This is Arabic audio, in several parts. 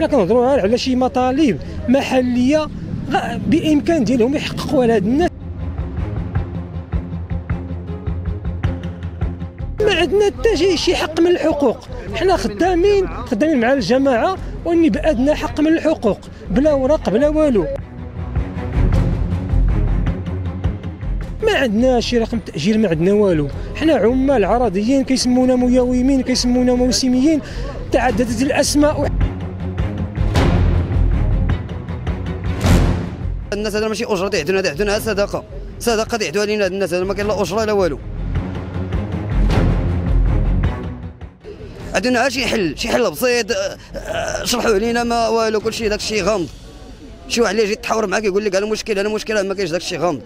حنا كنهضروا على شي مطالب محليه بامكان ديالهم يحققوا على هاد الناس. ما عندنا حتى شي حق من الحقوق، حنا خدامين مع الجماعه واني بادنى حق من الحقوق، بلا ورق بلا والو. ما عندنا شي رقم تاجير، ما عندنا والو، حنا عمال عرضيين كيسمونا مياومين، كيسمونا موسميين، تعددت الاسماء. الناس هذا ماشي اجره يعطونها صدقه يعطوها لينا. الناس هذا ما كاين لا اجره لا والو. عندنا شي حل بسيط، شرحوه لينا ما والو، كلشي داك الشيء غامض. شي واحد اللي يجي يتحاور معاك يقول لك انا مشكل ما كاينش داك الشيء غامض.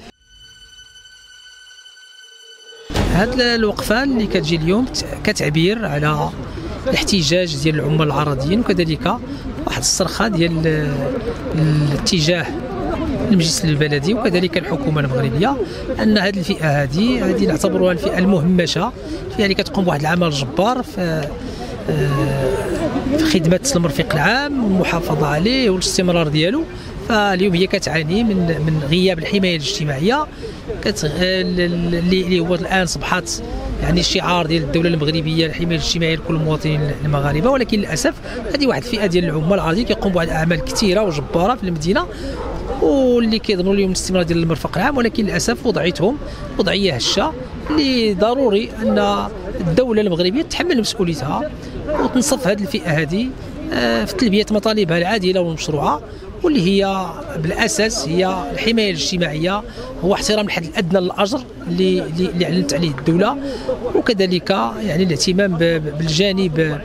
هاد الوقفه اللي كتجي اليوم كتعبير على الاحتجاج ديال العمال العرضيين، وكذلك واحد الصرخه ديال الاتجاه المجلس البلدي وكذلك الحكومه المغربيه ان هذه الفئه هذه نعتبروها الفئه المهمشه، الفئه اللي كتقوم بواحد العمل جبار في خدمه المرفق العام والمحافظه عليه والاستمرار ديالو. فاليوم هي كتعاني من غياب الحمايه الاجتماعيه اللي هو الان صبحت يعني الشعار ديال الدوله المغربيه، الحمايه الاجتماعيه لكل المواطنين المغاربه. ولكن للاسف هذه واحد الفئه ديال العمال العرضيين كيقوموا بواحد الاعمال كثيره وجباره في المدينه، واللي كيظنوا اليوم الاستمرار ديال المرفق العام، ولكن للاسف وضعيتهم وضعيه هشه اللي ضروري ان الدوله المغربيه تتحمل مسؤوليتها وتنصف هذه الفئه هذه في تلبيه مطالبها العادله والمشروعه، واللي هي بالاساس هي الحمايه الاجتماعيه، هو احترام الحد الادنى للاجر اللي اعلنت عليه الدوله، وكذلك يعني الاهتمام بالجانب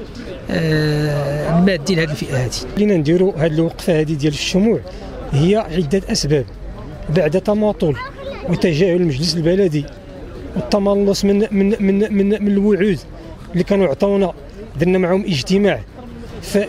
المادي لهذه الفئه هذه. خلينا نديروا هذه الوقفه هذه ديال الشموع هي عده اسباب بعد تماطل وتجاهل المجلس البلدي والتملص من الوعود اللي كانوا عطونا. درنا معهم اجتماع في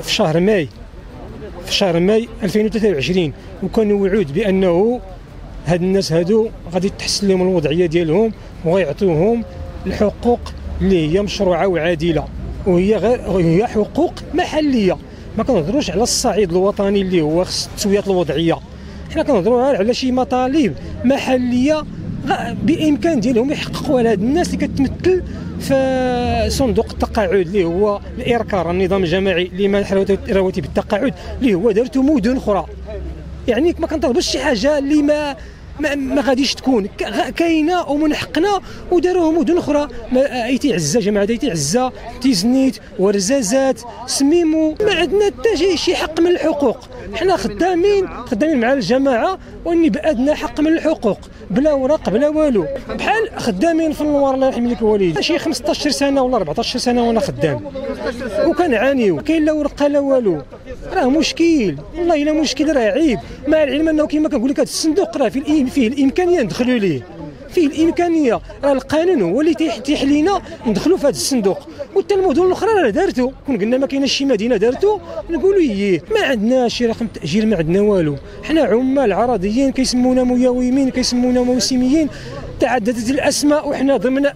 شهر ماي 2023، وكانوا وعود بانه هاد الناس هادو غادي تحسن لهم الوضعيه ديالهم وغيعطوهم الحقوق اللي هي مشروعه وعادله، وهي حقوق محليه. ما كنهضروش على الصعيد الوطني اللي هو خص التسويات الوضعيه، حنا كنهضروا على شي مطالب محليه بامكان ديالهم يحققوا على هاد الناس اللي كتمثل في صندوق التقاعد اللي هو الاركار، النظام الجماعي لمنح رواتب التقاعد اللي هو دارته مدن اخرى. يعني ما كنطلبوش شي حاجه اللي ما غاديش تكون كاينه ومن حقنا وداروها مدن اخرى. ايتي عزه، جماعه ايتي عزه، تيزنيت، ورزازات، سميمو. ما عندنا حتى شي حق من الحقوق، حنا خدامين مع الجماعه واني بادنى حق من الحقوق، بلا ورق بلا والو. بحال خدامين في النوار الله يرحم لك الوالد، شي 15 سنه ولا 14 سنه وانا خدام وكنعانيو، كاين لا ورقه لا والو. راه مشكل، والله الا مشكل، راه عيب. مع العلم انه كما كنقول لك هذا الصندوق راه فيه الامكانيه ندخلوا ليه، فيه الامكانيه، راه القانون هو اللي تيح لينا ندخلوا في هذا الصندوق. وحتى المدن الاخرى راه دارتو، كون قلنا ما كايناش شي مدينه دارتو نقولوا ييه. ما عندنا شي رقم تاجير، ما عندنا والو، حنا عمال عرضيين كيسمونا مياومين، كيسمونا موسميين، تعددت الاسماء وحنا ضمن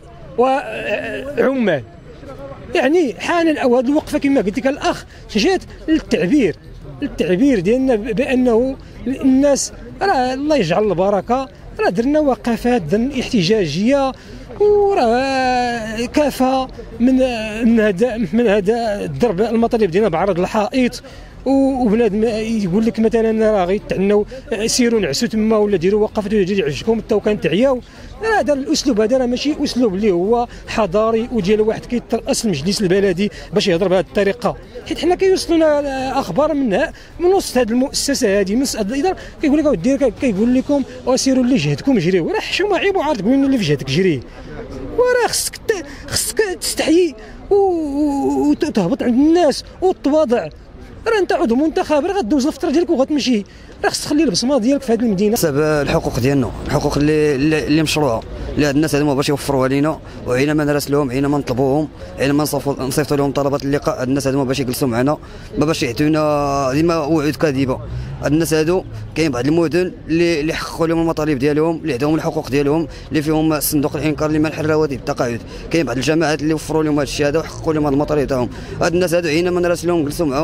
عمال. يعني حان الاوان الوقفه كما قلت لك الاخ جات للتعبير ديالنا بانه الناس راه الله يجعل البركه، راه درنا وقفات احتجاجيه وراه كافه من هذا الضرب المطالب ديالنا بعرض الحائط. وبنادم يقول لك مثلا راه غيتعنوا سيروا نعسوا تما ولا ديروا وقفات ولا يعجبكم حتى وكان تعياو. هذا الاسلوب هذا راه ماشي اسلوب اللي هو حضاري وديال واحد كيترأس المجلس البلدي باش يهضر بهذه الطريقه. حيت حنا كيوصلونا اخبار من وسط هذه المؤسسه هذه، من وسط هذه الاداره، كيقول لك اودي كيقول لكم سيروا اللي جهدكم جريو. راه حشومه عيب وعار تقول لنا اللي في جهدك جري، وراه خصك تستحيي وتهبط عند الناس وتواضع. راه انت عضو منتخب، راه غدوز الفتره ديالك وغتمشي، راه خصك تخلي البصمه ديالك في هذه المدينه. حسب الحقوق ديالنا، الحقوق اللي مشروعه لهاد الناس هذوما باش يوفروها لينا، وعينما نراسلوهم، عينما نطلبوهم، عينما نصيفطوا لهم طلبات اللقاء. هاد الناس هذوما باش يجلسوا معنا، ما باش يعطيونا ديما وعود كاذبه. هاد الناس هادو كاين بعض المدن اللي حققوا لهم المطالب ديالهم، اللي عطاهم الحقوق ديالهم، اللي فيهم صندوق الانكار لمنح الرواتب التقاعد. كاين بعض الجماعات اللي وفروا لهم هذا الشيء هذا وحققوا لهم هاد المطالب تاعهم. هاد الناس هادو عينما نراسلوهم، جلسوا معاهم،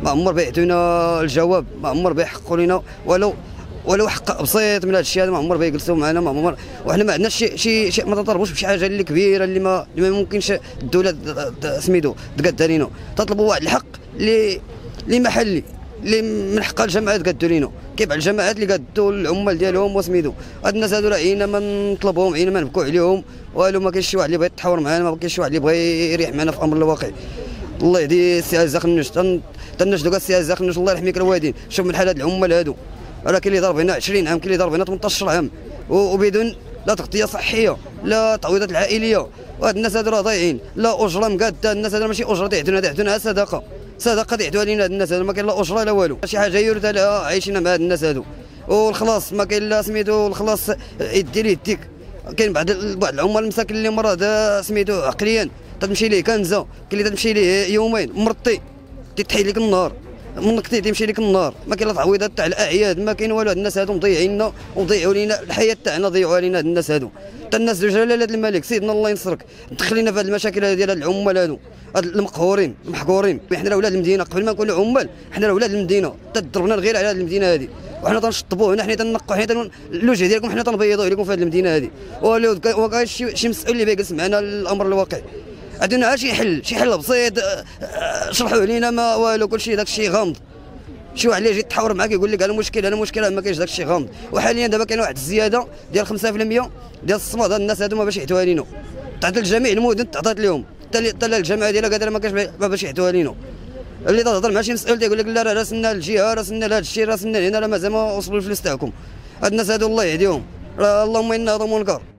ما عمر بيعطيونا الجواب، ما عمر بيحققوا لنا ولو حق بسيط من هذا الشيء هذا. ما عمر بيجلسوا معنا، ما عمر، وحنا ما عندناش شي ما تطلبوش بشي حاجه اللي كبيره اللي ما ممكنش الدوله سميتو تقاد لينا. تطلبوا واحد الحق اللي محلي اللي من حق الجماعات قادوا لينا، كيف على الجماعات اللي قادوا العمال ديالهم وسميتو. هاد الناس هادو راه عينا ما نطلبوهم، عينا ما نبكوا عليهم والو. ما كاينش شي واحد اللي بغى يتحاور معنا، ما كاينش شي واحد اللي بغى يريح معنا في امر الواقع. الله يهدي السي عزة خنوش، تنشدوا كاع السي عزة خنوش، الله يرحمك الوالدين. شوف من حال هاد العمال هادو، راه كاين اللي ضرب هنا 20 عام، كاين اللي ضرب هنا 18 عام، وبدون لا تغطيه صحيه لا تعويضات العائليه. وهاد الناس هادو راه ضايعين، لا اجره مقاده. الناس هادو ماشي اجره تعطونا صدقه تعطوها لينا. هاد الناس هادو ما كاين لا اجره لا والو، شي حاجه يرثى لها عايشين مع هاد الناس هادو. والخلاص ما كاين لا سميتو، الخلاص يدي ليه يديك. كاين بعض العمال المساكن اللي مرض سميتو عقليا، تمشي ليه كنزه، كاين اللي تمشي ليه يومين مرضي تتحيد لك النهار، منك تيمشي لك النهار. ما كاين لا تعويضات تاع الاعياد، ما كاين والو. هاد الناس هادو مضيعيننا ومضيعوا لينا الحياه تاعنا، ضيعوها لينا هاد الناس هادو. حتى الناس ديال جلاله الملك سيدنا الله ينصرك دخل لينا في هاد المشاكل هادي ديال هاد العمال هادو، هاد المقهورين المحقورين. حنا راه ولاد المدينه، قبل ما نكونوا عمال حنا راه ولاد المدينه، تضربنا غير على هاد المدينه هادي، وحنا تنشطبوا هنا، حنا تنقوا، حنا الوجه ديالكم حنا تنبيضوا لكم في هاد المدينه هادي. وكاين شي مسؤول اللي بيجلس معنا الامر الواقع. عندنا شي حل بسيط شرحوه لينا، ما والو. كلشي داك الشيء غامض. شي واحد اللي يجي يتحاور معاك يقول لك انا مشكل ما كاينش داك الشيء غامض. وحاليا دابا كاين واحد الزياده ديال 5% ديال الصماد. هاد الناس هادو ما باش يعطوها لينا، تعطات لجميع المدن، تعطات لهم حتى الجماعه ديالها قادره ما كاينش ما باش يعطوها لينا. اللي تهضر مع شي مسؤول تيقول لك لا راه راسلنا الجهه، راسلنا لهذا الشيء، راسلنا هنا، راه مازال ما وصلوا الفلوس تاعكم. هاد الناس هادو الله يهديهم، راه اللهم انا هذا منكر.